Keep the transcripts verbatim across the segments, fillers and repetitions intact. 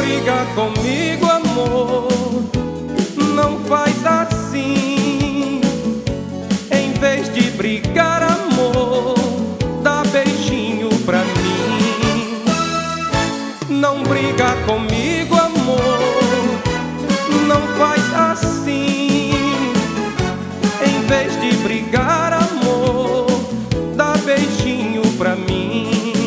briga comigo, amor, não faz assim. Em vez de brigar, amor, dá beijinho pra mim. Não briga comigo, amor, não faz assim. Em vez de brigar, amor, dá beijinho pra mim.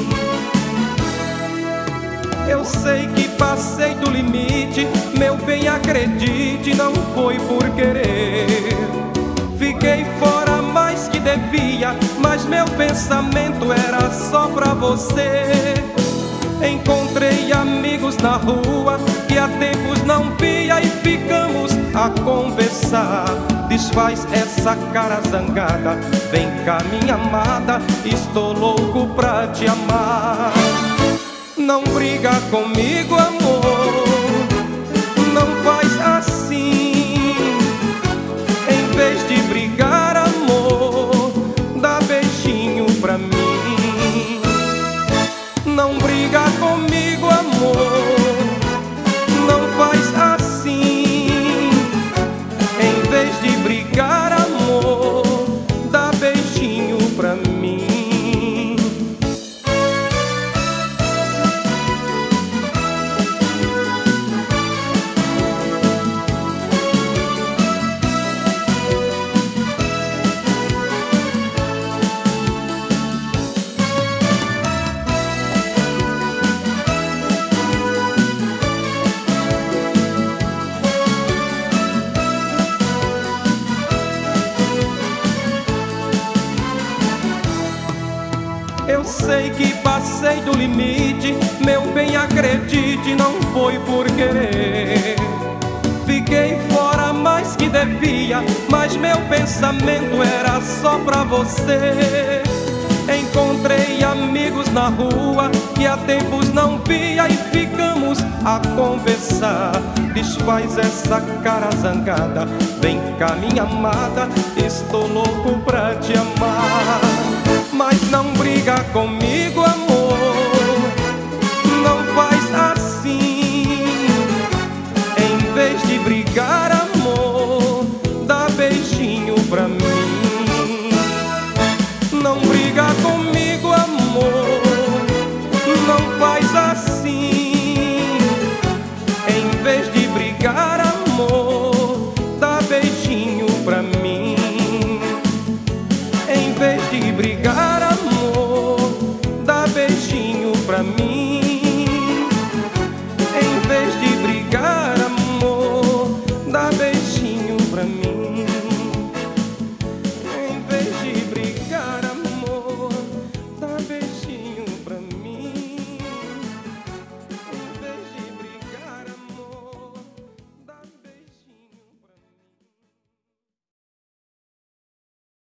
Eu sei que passei do limite, meu bem, acredite, não foi por querer. Fiquei fora mais que devia, mas meu pensamento era só pra você. Encontrei amigos na rua que há tempos não via e ficamos a conversar. Desfaz essa cara zangada, vem cá minha amada, estou louco pra te amar. Não briga comigo, amor, não faz assim. Em vez de brigar, amor, dá beijinho pra mim. Não briga comigo, amor, não faz assim. Em vez de brigar, amor, dá beijinho pra mim. Eu sei que passei do limite, meu bem, acredite, não foi por querer. Fiquei fora mais que devia, mas meu pensamento era só pra você. Encontrei amigos na rua que há tempos não via e ficamos a conversar. Desfaz essa cara zangada, vem cá minha amada, estou louco pra te amar. Mas não briga comigo, amor, não faz assim. Em vez de brigar, amor, dá beijinho pra mim. Não briga comigo, amor, não faz assim. Em vez de brigar, amor, dá beijinho pra mim. Em vez de brigar,